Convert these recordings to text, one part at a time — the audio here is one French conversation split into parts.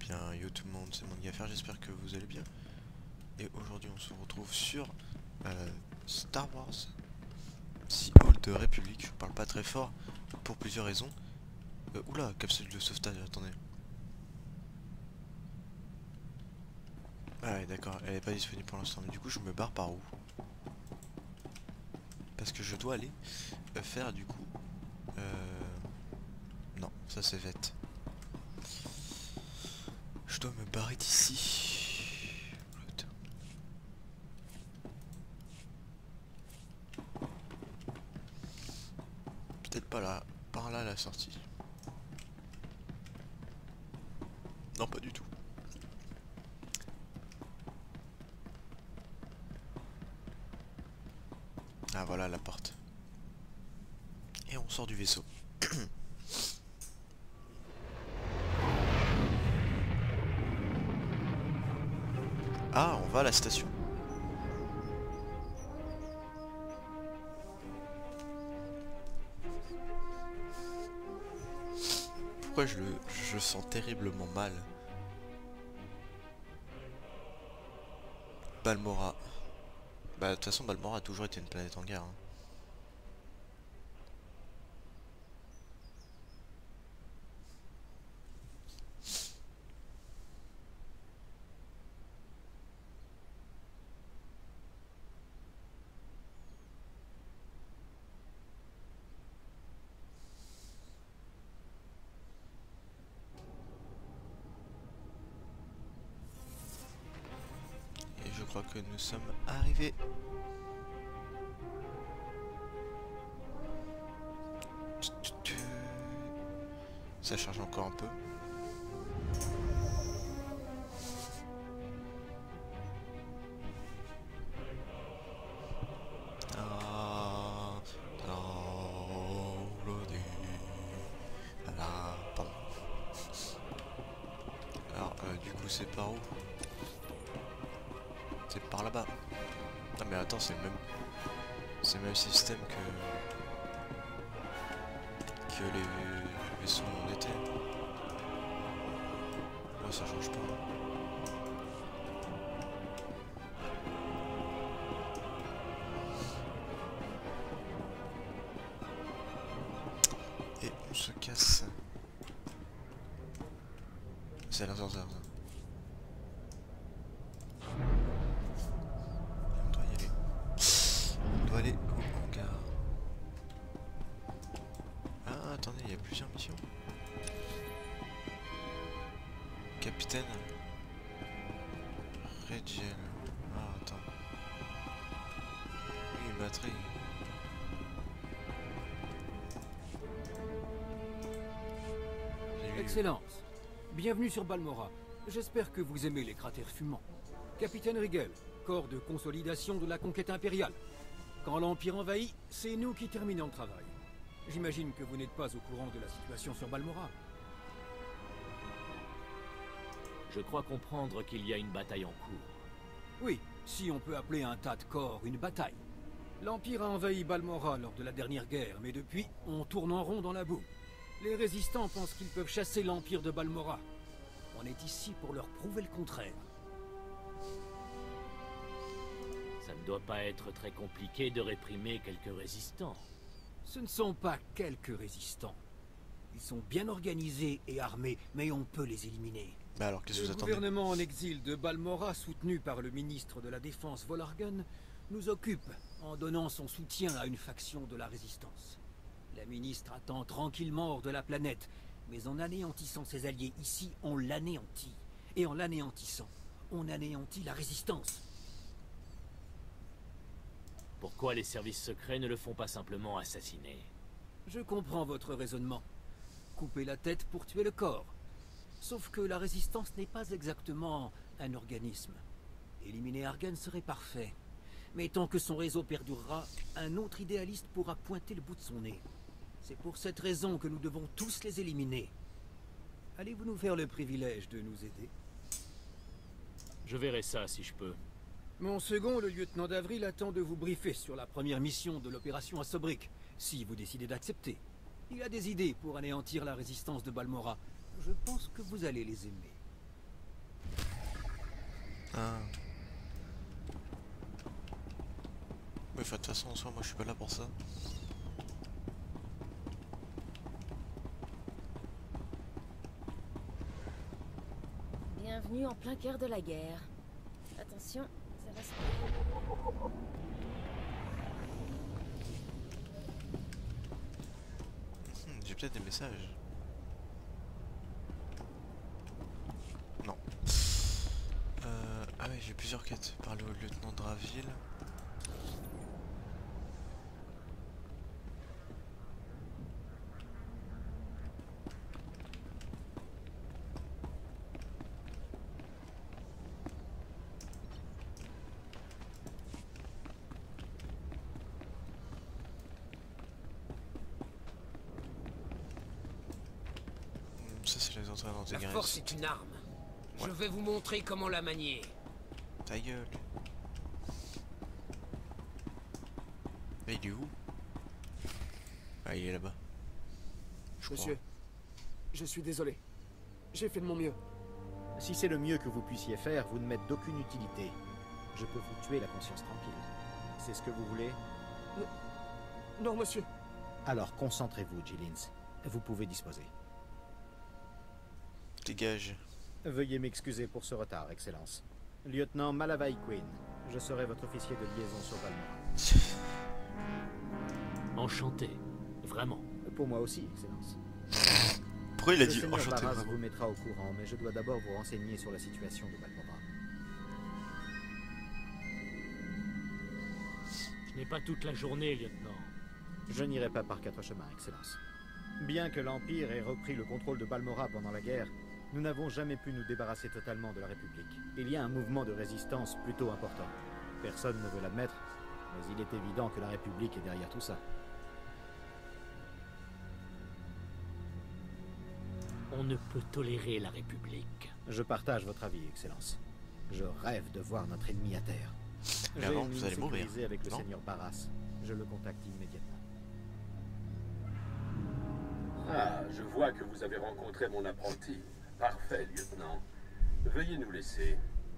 Bien, yo tout le monde, c'est Mangaffer, j'espère que vous allez bien. Et aujourd'hui on se retrouve sur Star Wars The Old Republic. Je parle pas très fort pour plusieurs raisons. Oula, capsule de sauvetage, attendez. Ah ouais, d'accord, elle est pas disponible pour l'instant, mais du coup je me barre par où? Parce que je dois aller faire du coup... Non, ça c'est vête. Je dois me barrer d'ici. Peut-être pas là, par là la sortie. Non, pas du tout. Ah voilà la porte. Et on sort du vaisseau. Ah, on va à la station. Pourquoi je sens terriblement mal? Balmora. Bah de toute façon Balmora a toujours été une planète en guerre, hein. Et je crois que nous sommes arrivés. Ça charge encore un peu. Pardon. Alors, du coup, c'est par où? C'est par là-bas. Ah mais attends, c'est le même système que les vaisseaux d'été. Ouais, ça change pas. Et on se casse. C'est à l'ascenseur. On doit y aller. On doit aller au hangar. Ah, attendez, il y a plusieurs missions. Capitaine Redgel. Ah, attends. Oui, batterie. Excellence, bienvenue sur Balmora. J'espère que vous aimez les cratères fumants. Capitaine Rigel, corps de consolidation de la conquête impériale. Quand l'Empire envahit, c'est nous qui terminons le travail. J'imagine que vous n'êtes pas au courant de la situation sur Balmora. Je crois comprendre qu'il y a une bataille en cours. Oui, si on peut appeler un tas de corps une bataille. L'Empire a envahi Balmora lors de la dernière guerre, mais depuis, on tourne en rond dans la boue. Les résistants pensent qu'ils peuvent chasser l'Empire de Balmora. On est ici pour leur prouver le contraire. Ça ne doit pas être très compliqué de réprimer quelques résistants. Ce ne sont pas quelques résistants. Ils sont bien organisés et armés, mais on peut les éliminer. Bah alors, qu'est-ce que vous Le attendez? gouvernement en exil de Balmora, soutenu par le ministre de la Défense Volargen, nous occupe en donnant son soutien à une faction de la résistance. La ministre attend tranquillement hors de la planète, mais en anéantissant ses alliés ici, on l'anéantit. Et en l'anéantissant, on anéantit la résistance. Pourquoi les services secrets ne le font pas simplement assassiner? Je comprends votre raisonnement. Couper la tête pour tuer le corps. Sauf que la résistance n'est pas exactement un organisme. Éliminer Argen serait parfait. Mais tant que son réseau perdurera, un autre idéaliste pourra pointer le bout de son nez. C'est pour cette raison que nous devons tous les éliminer. Allez-vous nous faire le privilège de nous aider? Je verrai ça si je peux. Mon second, le lieutenant d'Avril, attend de vous briefer sur la première mission de l'opération à Sobrik, si vous décidez d'accepter. Il a des idées pour anéantir la résistance de Balmora. Je pense que vous allez les aimer. Ah. Oui, enfin, de toute façon, en soi, moi je suis pas là pour ça. Bienvenue en plein cœur de la guerre. Attention, ça va se... J'ai peut-être des messages. Non. Ah oui, j'ai plusieurs quêtes. Parler au lieutenant Draville. Ça c'est les entrées dans tes La graisses. force est une arme. Ouais. Je vais vous montrer comment la manier. Ta gueule. Mais il est où? Ah, il est là-bas. Je Monsieur, je suis désolé. J'ai fait de mon mieux. Si c'est le mieux que vous puissiez faire, vous ne m'êtes d'aucune utilité. Je peux vous tuer la conscience tranquille. C'est ce que vous voulez? Non, monsieur. Alors concentrez-vous, Gillins. Vous pouvez disposer. Dégage. Veuillez m'excuser pour ce retard, Excellence. Lieutenant Malavai Queen, je serai votre officier de liaison sur Balmora. Enchanté. Vraiment. Pour moi aussi, Excellence. Pourquoi il a Le dit seigneur enchanté Barras vraiment? vous mettra au courant, mais je dois d'abord vous renseigner sur la situation de Balmora. Je n'ai pas toute la journée, lieutenant. Je n'irai pas par quatre chemins, Excellence. Bien que l'Empire ait repris le contrôle de Balmora pendant la guerre, nous n'avons jamais pu nous débarrasser totalement de la République. Il y a un mouvement de résistance plutôt important. Personne ne veut l'admettre, mais il est évident que la République est derrière tout ça. On ne peut tolérer la République. Je partage votre avis, Excellence. Je rêve de voir notre ennemi à terre. Mais J'ai avant, une vous ligne allez mourir, sécurisée avec le non? seigneur Barras. Je le contacte immédiatement. Ah, je vois que vous avez rencontré mon apprenti. Parfait, lieutenant. Veuillez nous laisser.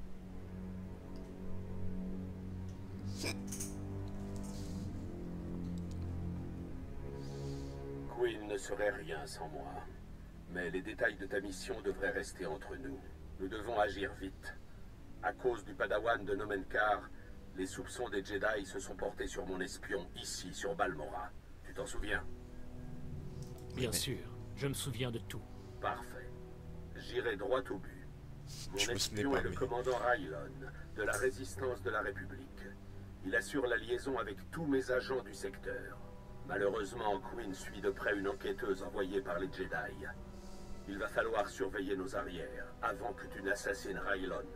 Queen ne serait rien sans moi. Mais les détails de ta mission devraient rester entre nous. Nous devons agir vite. À cause du padawan de Nomenkar, les soupçons des Jedi se sont portés sur mon espion, ici, sur Balmora. Tu t'en souviens? Bien sûr, je me souviens de tout. Parfait. J'irai droit au but. Mon Je me souvenais espion pas, est le mais- commandant Rylon, de la Résistance de la République. Il assure la liaison avec tous mes agents du secteur. Malheureusement, Queen suit de près une enquêteuse envoyée par les Jedi. Il va falloir surveiller nos arrières avant que tu n'assassines Rylon.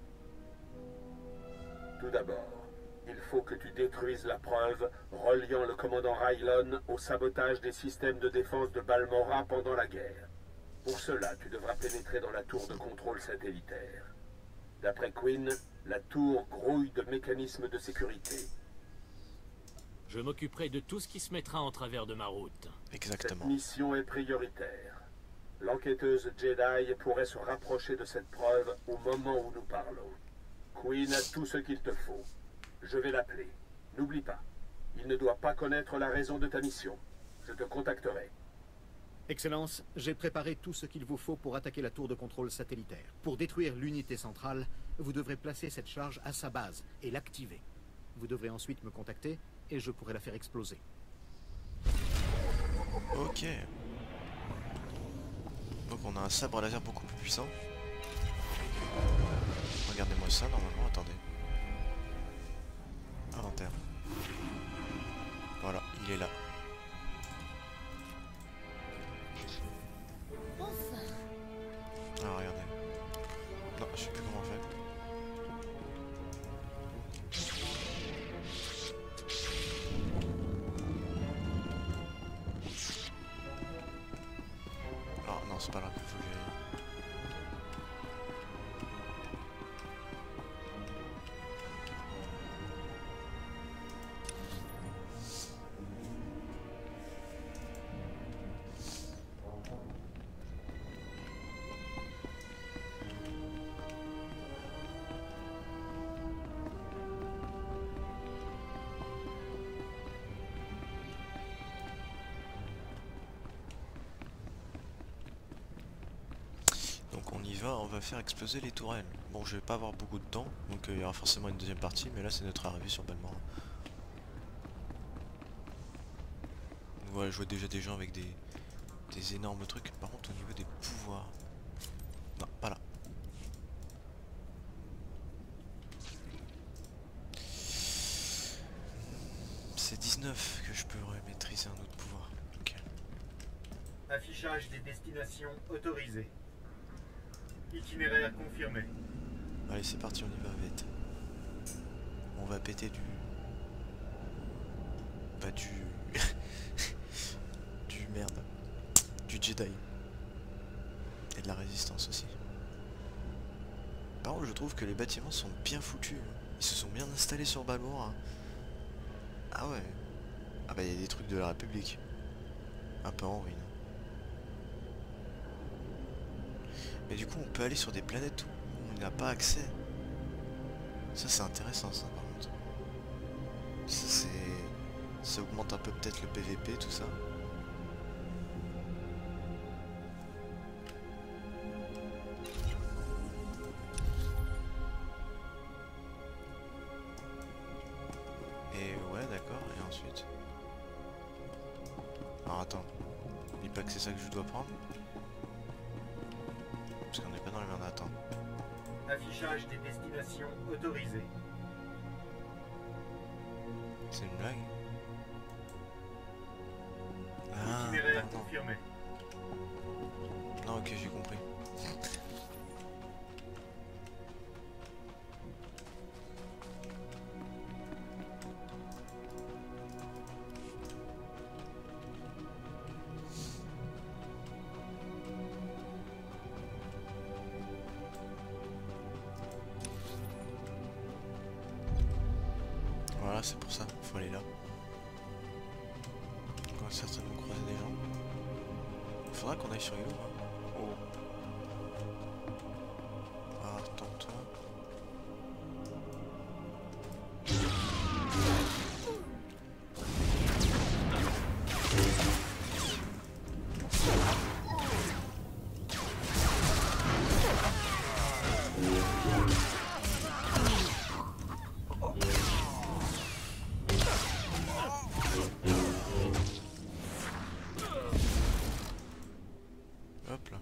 Tout d'abord, il faut que tu détruises la preuve reliant le commandant Rylon au sabotage des systèmes de défense de Balmora pendant la guerre. Pour cela, tu devras pénétrer dans la tour de contrôle satellitaire. D'après Queen, la tour grouille de mécanismes de sécurité. Je m'occuperai de tout ce qui se mettra en travers de ma route. Cette Exactement. mission est prioritaire. L'enquêteuse Jedi pourrait se rapprocher de cette preuve au moment où nous parlons. Queen a tout ce qu'il te faut. Je vais l'appeler. N'oublie pas, il ne doit pas connaître la raison de ta mission. Je te contacterai. Excellence, j'ai préparé tout ce qu'il vous faut pour attaquer la tour de contrôle satellitaire. Pour détruire l'unité centrale, vous devrez placer cette charge à sa base et l'activer. Vous devrez ensuite me contacter et je pourrai la faire exploser. Ok. Donc on a un sabre laser beaucoup plus puissant. Regardez-moi ça normalement, attendez. Inventaire. Voilà, il est là. Enfin, Ah regardez. Non, je sais plus comment on fait. Ah non, c'est pas là qu'il faut que j'aille. Donc on y va, on va faire exploser les tourelles. Bon, je vais pas avoir beaucoup de temps, donc il y aura forcément une deuxième partie, mais là c'est notre arrivée sur Balmora. Voilà, je vois déjà des gens avec des énormes trucs. Par contre au niveau des pouvoirs... Non, pas là. C'est 19 que je peux maîtriser un autre pouvoir. Ok. Affichage des destinations autorisées. Itinéraire confirmé. Allez, c'est parti, on y va vite. On va péter du... Bah du... du merde. Du Jedi. Et de la résistance aussi. Par contre, je trouve que les bâtiments sont bien foutus. Ils se sont bien installés sur Balmora. Ah ouais. Ah bah il y a des trucs de la République. Un peu en ruine. Mais du coup on peut aller sur des planètes où on n'a pas accès. Ça c'est intéressant ça par contre. Ça c'est... Ça augmente un peu peut-être le PVP tout ça. Et ouais d'accord, et ensuite... Alors attends, dis pas que c'est ça que je dois prendre. Parce qu'on n'est pas dans la merde, attends. Affichage des destinations autorisées. C'est une blague? Ah, Itinéraire non. confirmé. Non, ok, j'ai compris. Voilà, c'est pour ça, faut aller là. On va certainement croiser des gens. Il faudra qu'on aille sur Hilo. Oh. Ah, attends-toi. Hop là.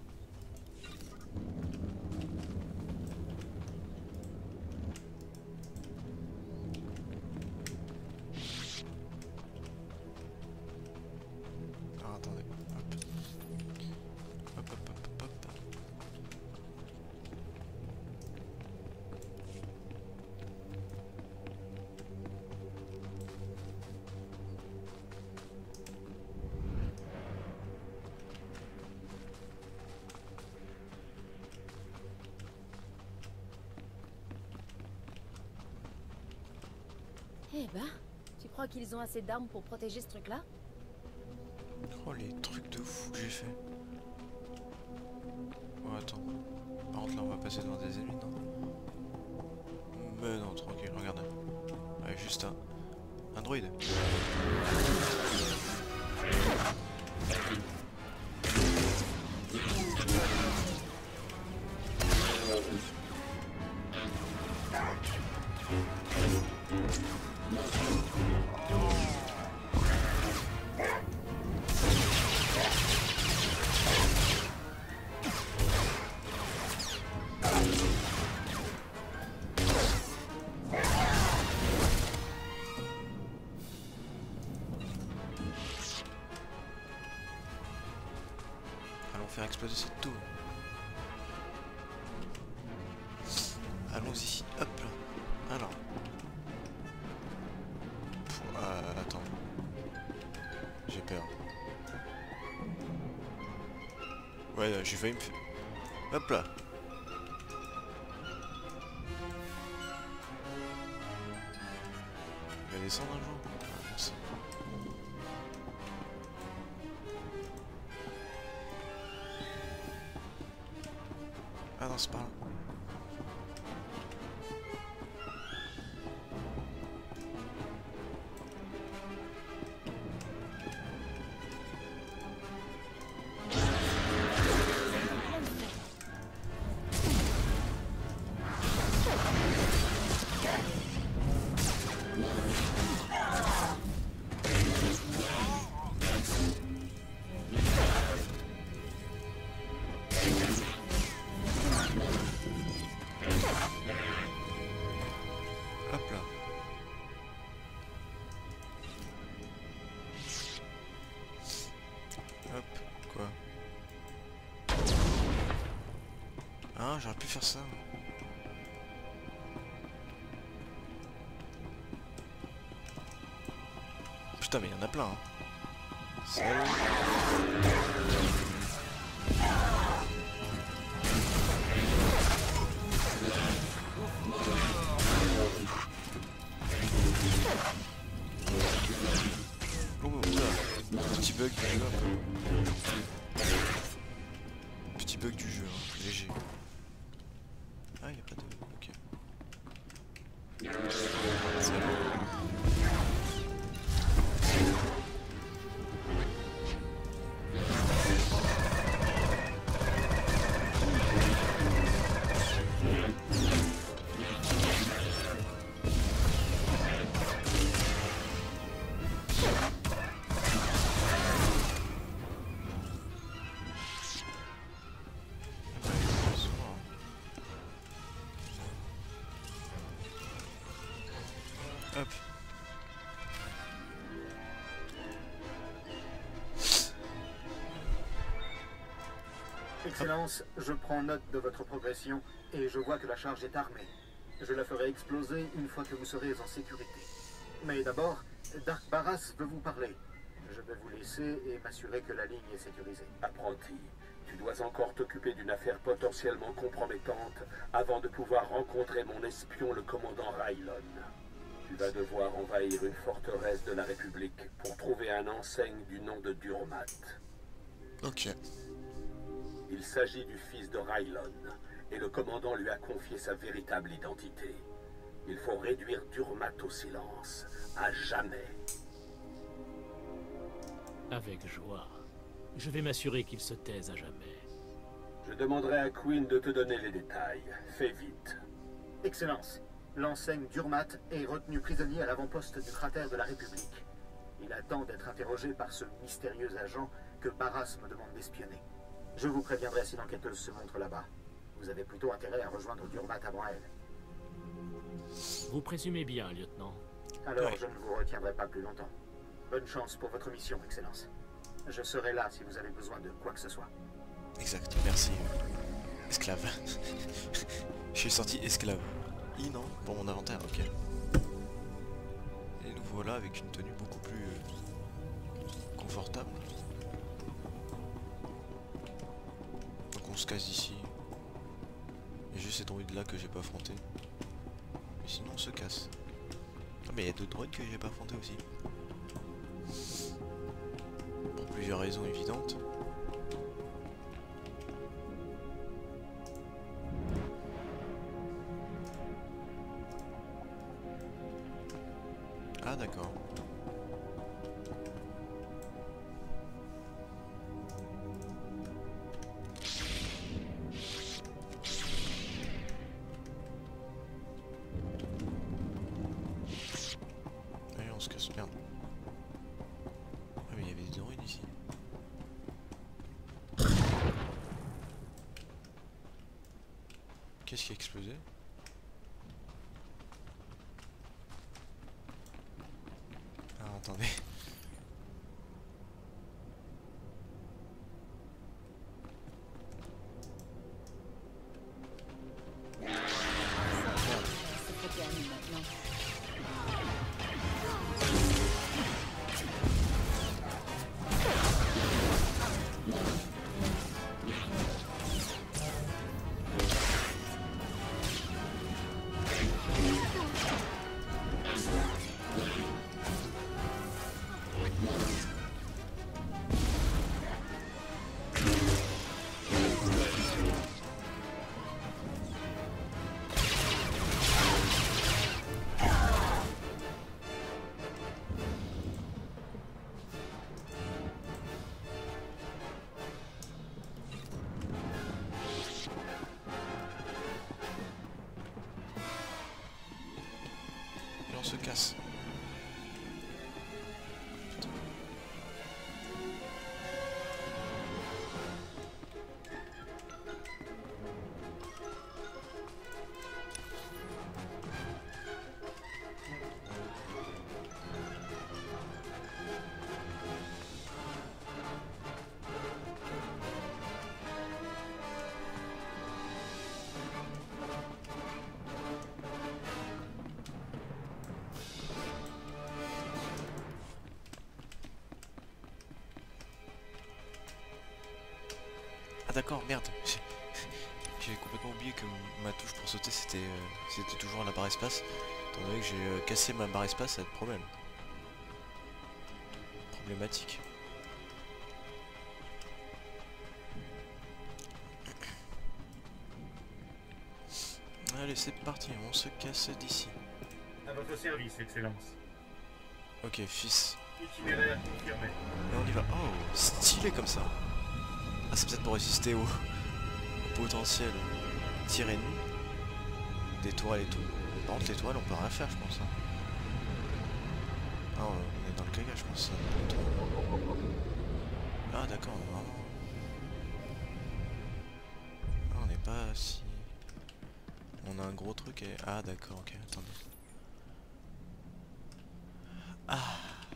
Alors attendez. Hop. Hop hop hop hop hop. Eh ben, tu crois qu'ils ont assez d'armes pour protéger ce truc-là? Oh les trucs de fou que j'ai fait. Oh attends. Par contre là on va passer devant des ennemis, non? Mais non, tranquille, regarde. Ouais, juste un droïde. Allons faire exploser cette tour. Allons-y, hop là. Alors. Attends. J'ai peur. Ouais, j'ai failli me faire... Hop là. Il va descendre un jour. Ah, merci. Ah non, c'est pas là. Hein, j'aurais pu faire ça. Putain, mais il y en a plein. Hein. Salut. Petit bug du jeu un peu. Petit bug du jeu, hein, léger. Ah, il n'y a pas de... Ok. Salut. Hop. Excellence, je prends note de votre progression et je vois que la charge est armée. Je la ferai exploser une fois que vous serez en sécurité. Mais d'abord, Dark Barras veut vous parler. Je vais vous laisser et m'assurer que la ligne est sécurisée. Apprenti, tu dois encore t'occuper d'une affaire potentiellement compromettante avant de pouvoir rencontrer mon espion, le commandant Rylon. Tu vas devoir envahir une forteresse de la République pour trouver un enseigne du nom de Durmat. Ok. Il s'agit du fils de Rylon, et le commandant lui a confié sa véritable identité. Il faut réduire Durmat au silence, à jamais. Avec joie. Je vais m'assurer qu'il se taise à jamais. Je demanderai à Queen de te donner les détails. Fais vite. Excellence, l'enseigne Durmat est retenu prisonnier à l'avant-poste du cratère de la République. Il attend d'être interrogé par ce mystérieux agent que Barras me demande d'espionner. Je vous préviendrai si l'enquêteuse se montre là-bas. Vous avez plutôt intérêt à rejoindre Durmat avant elle. Vous présumez bien, lieutenant. Alors je ne vous retiendrai pas plus longtemps. Bonne chance pour votre mission, Excellence. Je serai là si vous avez besoin de quoi que ce soit. Exact, merci. Esclave. Je suis sorti esclave. Non, pour mon inventaire, ok. Et nous voilà avec une tenue beaucoup plus confortable. Donc on se casse d'ici. Il y a juste cette droïde là que j'ai pas affronté. Mais sinon on se casse. Ah mais il y a d'autres droïdes que j'ai pas affronté aussi. Pour plusieurs raisons évidentes. Ah d'accord. Allez, on se casse, merde. Ah mais il y avait des droïdes ici. Qu'est-ce qui a explosé? Ah, attendez. C'est terminé maintenant. Et on se casse. Ah d'accord, merde. J'ai complètement oublié que ma touche pour sauter c'était toujours la barre espace. Étant donné que j'ai cassé ma barre espace, ça a de problème. Problématique. Allez, c'est parti, on se casse d'ici. À votre service, Excellence. Ok, fils. Itinéraire confirmé. Et on y va. Oh, stylé comme ça. Ah, c'est peut-être pour résister au potentiel tir ennemi. Des tourelles et tout. Par contre, les tourelles, on peut rien faire, je pense. Hein. Ah, on est dans le caca, je pense. Ah, d'accord, vraiment. Ah, on n'est pas si... On a un gros truc et... Ah, d'accord, ok, attendez. Ah.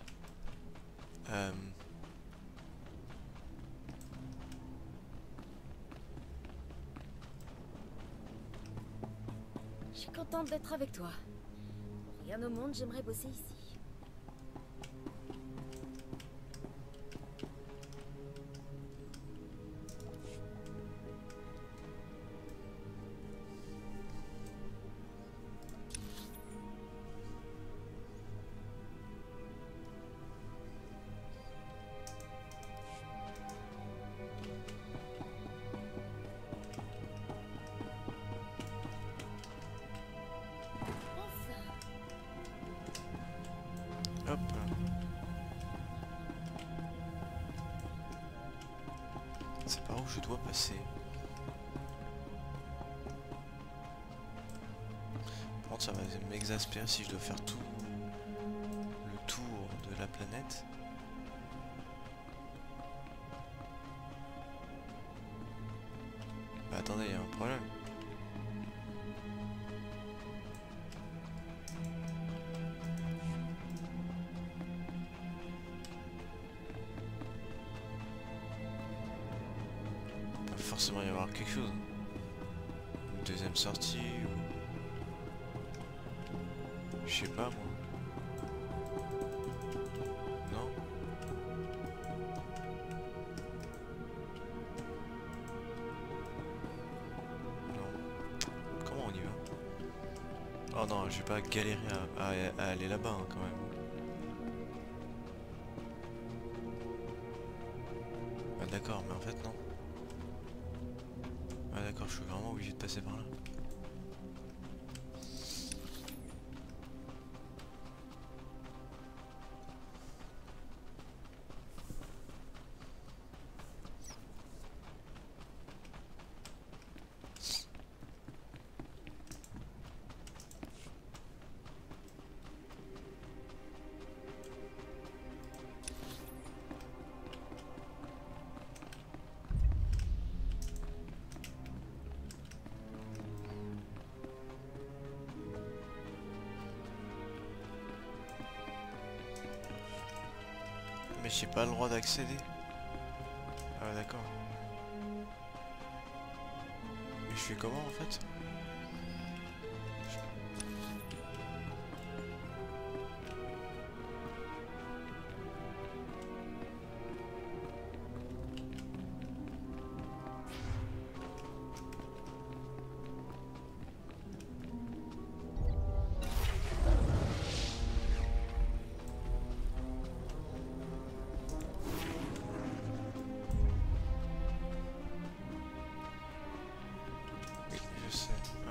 Je suis contente d'être avec toi. Pour rien au monde, j'aimerais bosser ici. Hop. C'est par où je dois passer. Par contre, ça va m'exaspérer si je dois faire tout le tour de la planète. Bah attendez, il y a un problème. Forcément y avoir quelque chose. Une deuxième sortie ou... Je sais pas moi. Non. Non. Comment on y va? Oh non, je vais pas galérer à aller là-bas hein, quand même. Ah d'accord, mais en fait non. Ah d'accord, je suis vraiment obligé de passer par là. Mais j'ai pas le droit d'accéder. Ah d'accord. Mais je fais comment en fait? Oui, je sais.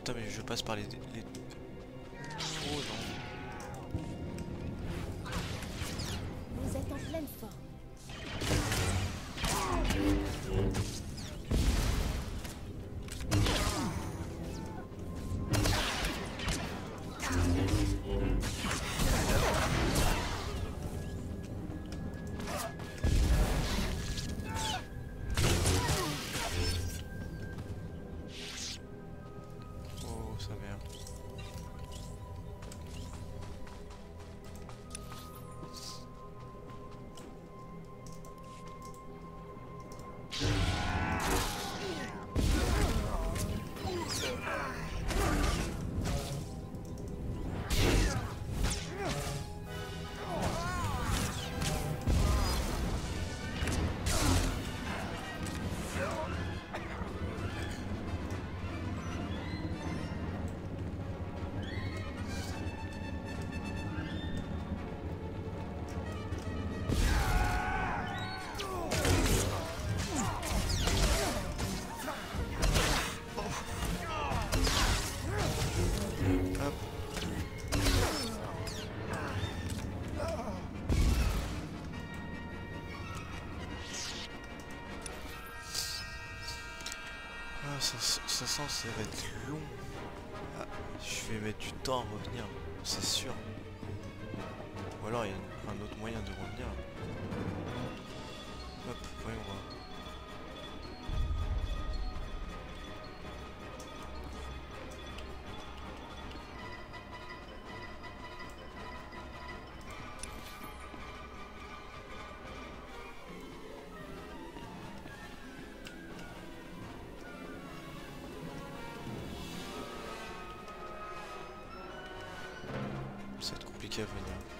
putain, mais je passe par les... Oh non. Vous êtes en pleine forme. Oh, sa mère. Ah, ça sent, ça va être long. Ah, je vais mettre du temps à revenir, c'est sûr. Ou alors il y a un autre moyen de revenir. Hop, voyons voir. Ça va être compliqué à venir.